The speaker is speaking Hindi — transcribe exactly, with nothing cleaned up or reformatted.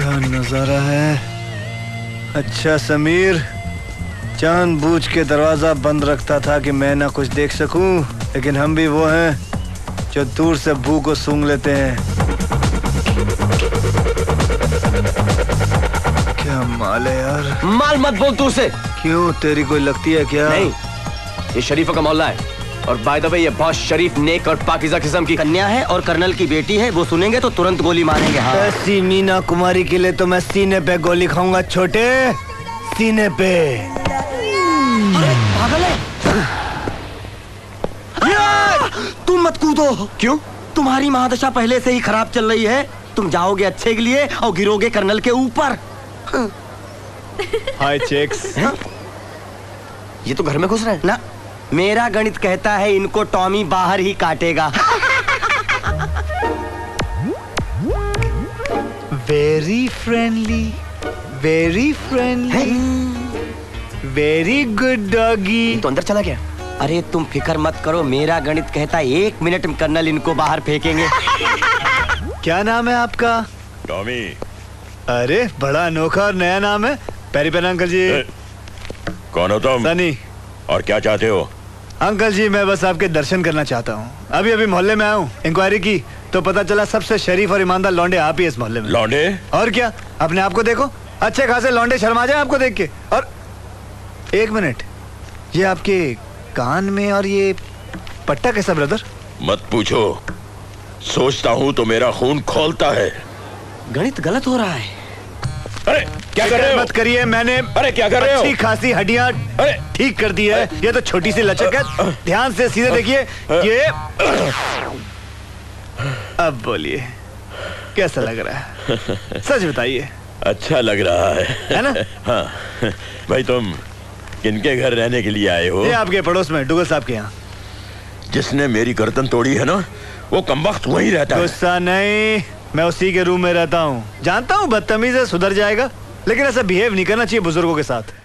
क्या नजारा है। अच्छा समीर, जानबूझ के दरवाजा बंद रखता था कि मैं ना कुछ देख सकूं, लेकिन हम भी वो हैं जो दूर से भू को सूंघ लेते हैं। क्या माल है यार। माल मत बोल तू उसे। क्यों, तेरी कोई लगती है क्या? नहीं, ये शरीफों का मोहल्ला है और बाय द वे ये बहुत शरीफ, नेक और पाकीज़ा किस्म की कन्या है और कर्नल की बेटी है। वो सुनेंगे तो तुरंत गोली मारेंगे। हाँ। ऐसी मीना कुमारी के लिए तो मैं सीने पे गोली खाऊंगा छोटे, सीने पे। अरे पागल है। तुम मत कूदो। क्यों? तुम्हारी महादशा पहले से ही खराब चल रही है। तुम जाओगे अच्छे के लिए और गिरोगे कर्नल के ऊपर। हाय चेक्स। ये तो घर में घुस रहे हैं ना। मेरा गणित कहता है इनको टॉमी बाहर ही काटेगा। Very friendly, very friendly, very good doggy. तो अंदर चला गया। अरे तुम फिक्र मत करो, मेरा गणित कहता है एक मिनट में कर्नल इनको बाहर फेंकेंगे। क्या नाम है आपका? टॉमी। अरे बड़ा अनोखा और नया नाम है। Perry pen uncle ji. कौन हो तुम? सनी। और क्या चाहते हो? अंकल जी मैं बस आपके दर्शन करना चाहता हूँ। अभी अभी मोहल्ले में आया हूँ, इंक्वायरी की तो पता चला सबसे शरीफ और ईमानदार लौंडे आप ही इस मोहल्ले में। लौंडे? और क्या, अपने आप को देखो, अच्छे खासे लौंडे शर्मा जाए आपको देख के। और एक मिनट, ये आपके कान में और ये पट्टा कैसा ब्रदर? मत पूछो, सोचता हूँ तो मेरा खून खोलता है। गणित गलत हो रहा है। अरे क्या कर रहे हो? मत करिए, मैंने अरे क्या कर रहे हो? अच्छी खासी हड्डियां ठीक कर दी है। ये तो छोटी सी लचक है। ध्यान से सीधे देखिए। ये अब बोलिए कैसा लग रहा है? सच बताइए। अच्छा लग रहा है, है ना? हाँ। भाई तुम किनके घर रहने के लिए आए हो? ये आपके पड़ोस में डुगल साहब के यहाँ। जिसने मेरी गर्दन तोड़ी है ना, वो कमबख्त वहीं रहता है। गुस्सा नहीं, मैं उसी के रूम में रहता हूँ। जानता हूँ बदतमीज है, सुधर जाएगा, लेकिन ऐसा बिहेव नहीं करना चाहिए बुजुर्गों के साथ।